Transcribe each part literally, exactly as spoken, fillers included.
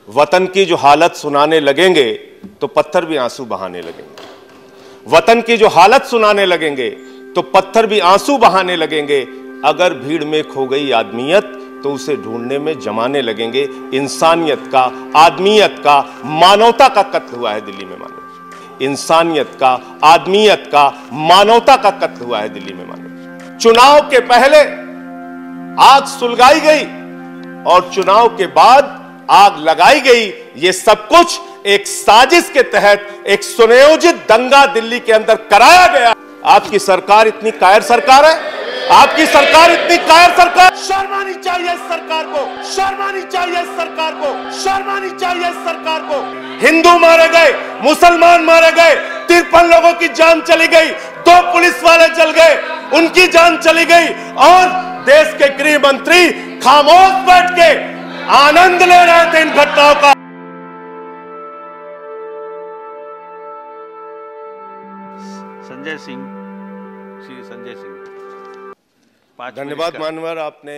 वतन की जो हालत सुनाने लगेंगे तो पत्थर भी आंसू बहाने लगेंगे। वतन की जो हालत सुनाने लगेंगे तो पत्थर भी आंसू बहाने लगेंगे। अगर भीड़ में खो गई आदमियत तो उसे ढूंढने में जमाने लगेंगे। इंसानियत का, आदमियत का, मानवता का कत्ल हुआ है दिल्ली में मानो। इंसानियत का, आदमियत का, मानवता का कत्ल हुआ है दिल्ली में मानो। चुनाव के पहले आग सुलगाई गई और चुनाव के बाद आग लगाई गई। ये सब कुछ एक साजिश के तहत एक सुनियोजित दंगा दिल्ली के अंदर कराया गया। आपकी सरकार इतनी कायर सरकार है, आपकी सरकार इतनी कायर सरकार। शर्म आनी चाहिए इस सरकार को, शर्म आनी चाहिए इस सरकार को, शर्म आनी चाहिए इस सरकार को। हिंदू मारे गए, मुसलमान मारे गए, तिरपन लोगों की जान चली गई, दो पुलिस वाले जल गए, उनकी जान चली गई और देश के गृह मंत्री खामोश बैठ के आनंद ले रहे थे इन घटनाओं का। संजय सिंह, श्री संजय सिंह। धन्यवाद मानवर, आपने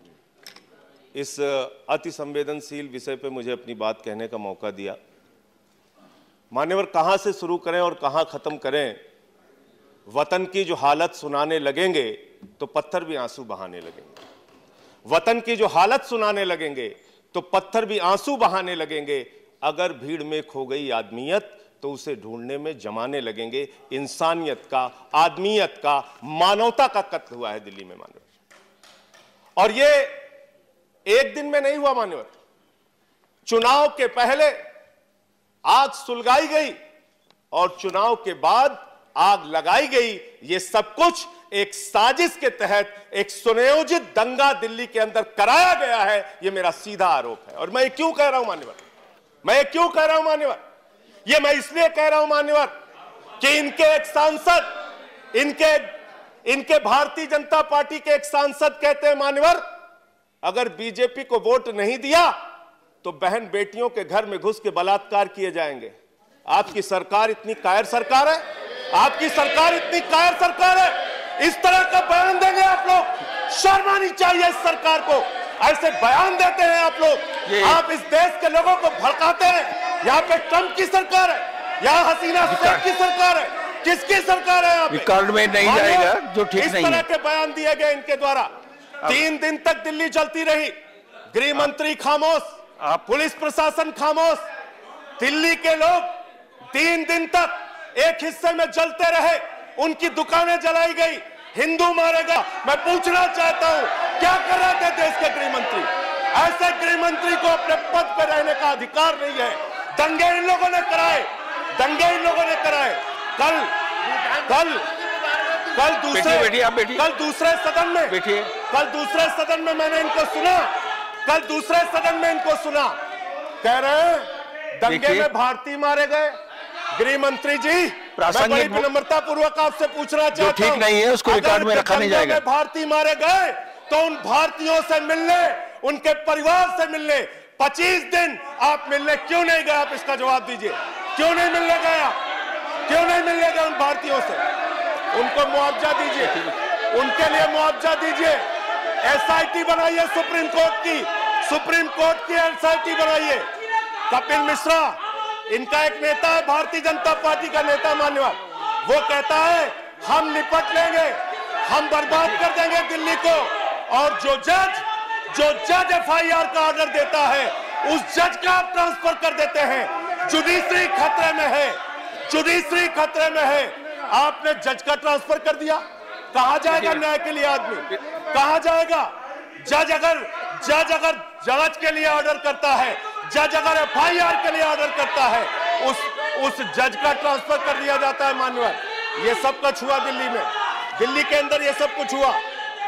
इस अति संवेदनशील विषय पे मुझे अपनी बात कहने का मौका दिया। मान्यवर, कहां से शुरू करें और कहां खत्म करें? वतन की जो हालत सुनाने लगेंगे तो पत्थर भी आंसू बहाने लगेंगे। वतन की जो हालत सुनाने लगेंगे तो पत्थर भी आंसू बहाने लगेंगे। अगर भीड़ में खो गई आदमियत तो उसे ढूंढने में जमाने लगेंगे। इंसानियत का, आदमियत का, मानवता का कत्ल हुआ है दिल्ली में मानव। और ये एक दिन में नहीं हुआ मानव। चुनाव के पहले आग सुलगाई गई और चुनाव के बाद आग लगाई गई। ये सब कुछ एक साजिश के तहत एक सुनियोजित दंगा दिल्ली के अंदर कराया गया है। ये मेरा सीधा आरोप है। और मैं ये क्यों कह रहा हूं मान्यवर, मैं ये क्यों कह रहा हूं मान्यवर, ये मैं इसलिए कह रहा हूं मान्यवर कि इनके एक सांसद, इनके इनके भारतीय जनता पार्टी के एक सांसद कहते हैं मान्यवर, अगर बीजेपी को वोट नहीं दिया तो बहन बेटियों के घर में घुस के बलात्कार किए जाएंगे। आपकी सरकार इतनी कायर सरकार है, आपकी सरकार इतनी कायर सरकार है, इस तरह का बयान देंगे आप लोग? शर्म आनी चाहिए इस सरकार को। ऐसे बयान देते हैं आप लोग, आप इस देश के लोगों को भड़काते हैं। यहाँ पे ट्रंप की सरकार है, यहाँ हसीना शेख की सरकार है, किसकी सरकार है? आप रिकॉर्ड में नहीं जाएगा जो ठीक नहीं है। इस तरह के बयान दिए गए इनके द्वारा। तीन दिन तक दिल्ली जलती रही, गृह मंत्री खामोश, पुलिस प्रशासन खामोश, दिल्ली के लोग तीन दिन तक एक हिस्से में जलते रहे, उनकी दुकानें जलाई गई, हिंदू मारे गए। मैं पूछना चाहता हूं, क्या कर रहे थे देश के गृह मंत्री? ऐसे गृह मंत्री को अपने पद पर रहने का अधिकार नहीं है। दंगे इन लोगों ने कराए, दंगे इन लोगों ने कराए। कल कल कल दूसरे बैठिए, बैठिए, आप बैठिए। कल दूसरे सदन में बैठिए। कल दूसरे सदन में मैंने इनको सुना, कल दूसरे सदन में इनको सुना, कह रहे हैं दंगे में भारतीय मारे गए। गृह मंत्री जी, मैं बड़ी विनम्रता पूर्वक आपसे पूछना चाहता हूं, ठीक नहीं है उसको रिकॉर्ड में रखा नहीं जाएगा। भारतीय मारे गए तो उन भारतीयों से मिलने, उनके परिवार से मिलने पच्चीस दिन आप मिलने क्यों नहीं गए? आप इसका जवाब दीजिए। क्यों नहीं मिलने गए आप? क्यों नहीं मिलने गए उन भारतीयों से? उनको मुआवजा दीजिए, उनके लिए मुआवजा दीजिए। एसआईटी बनाइए सुप्रीम कोर्ट की, सुप्रीम कोर्ट की एसआईटी बनाइए। कपिल मिश्रा, इनका एक नेता है, भारतीय जनता पार्टी का नेता मान्यवर, वो कहता है हम निपट लेंगे, हम बर्बाद कर देंगे दिल्ली को। और जो जज जो जज एफआईआर का ऑर्डर देता है, उस जज का आप ट्रांसफर कर देते हैं। जुडिशरी खतरे में है, जुडिशरी खतरे में है। आपने जज का ट्रांसफर कर दिया, कहां जाएगा न्याय के लिए आदमी? कहां जाएगा? जज अगर जज अगर जांच के लिए ऑर्डर करता है, जज अगर एफआईआर के लिए ऑर्डर करता है, उस उस जज का ट्रांसफर कर दिया जाता है मान्यवर। ये सब कुछ हुआ दिल्ली में, दिल्ली के अंदर ये सब कुछ हुआ।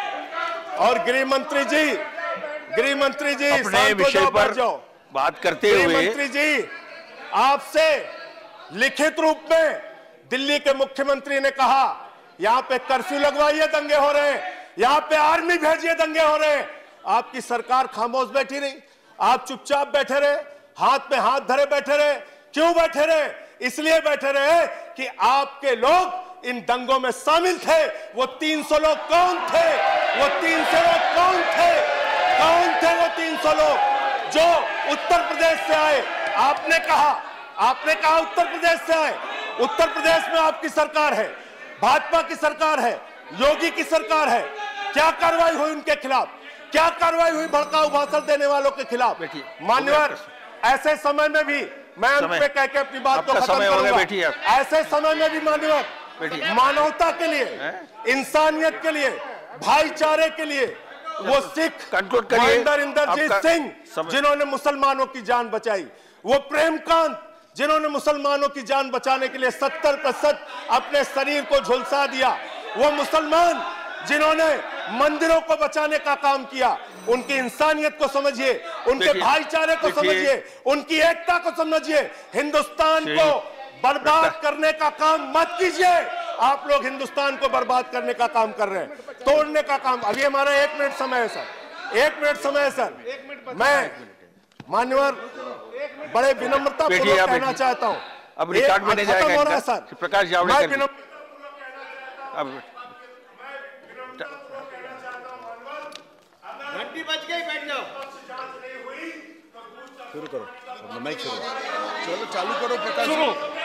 और गृह मंत्री जी, गृह मंत्री जी अपने विषय पर बात करते हुए, गृह मंत्री जी, आपसे लिखित रूप में दिल्ली के मुख्यमंत्री ने कहा यहां पे कर्फ्यू लगवाइए, दंगे हो रहे हैं, यहां पे आर्मी भेजिए, दंगे हो रहे हैं। आपकी सरकार खामोश बैठी रही, आप चुपचाप बैठे रहे, हाथ में हाथ धरे बैठे रहे। क्यों बैठे रहे? इसलिए बैठे रहे कि आपके लोग इन दंगों में शामिल थे। वो तीन सौ लोग कौन थे? वो तीन सौ लोग कौन थे? कौन थे वो तीन सौ लोग जो उत्तर प्रदेश से आए, आपने कहा आपने कहा उत्तर प्रदेश से आए। उत्तर प्रदेश में आपकी सरकार है, भाजपा की सरकार है, योगी की सरकार है। क्या कार्रवाई हुई उनके खिलाफ? क्या कार्रवाई हुई भड़काऊ भाषण देने वालों के खिलाफ? मान्यवर, ऐसे समय में भी मैं अंत पे कह के अपनी बात को खत्म करूंगा। ऐसे समय में भी मान्यवर, मानवता के लिए, इंसानियत के लिए, भाईचारे के लिए वो सिख महेंद्र इंद्रजीत सिंह जिन्होंने मुसलमानों की जान बचाई, वो प्रेमकांत जिन्होंने मुसलमानों की जान बचाने के लिए सत्तर प्रतिशत अपने शरीर को झुलसा दिया, वो मुसलमान जिन्होंने मंदिरों को बचाने का काम किया, उनकी इंसानियत को समझिए, उनके भाईचारे को समझिए, उनकी एकता को समझिए। हिंदुस्तान को बर्बाद करने का काम मत कीजिए। आप लोग हिंदुस्तान को बर्बाद करने का काम कर रहे हैं, तोड़ने का काम। अभी हमारा एक मिनट समय है सर, एक मिनट समय है सर। मैं मान्यवर बड़े विनम्रता पूर्वक कहना चाहता हूं, अब रिकॉर्ड में नहीं जाएगा सर। प्रकाश जावड़ेकर, अब घंटी बज गई, बैठ जाओ। शुरू करो, माइक शुरू, चलो चालू करो प्रकाश।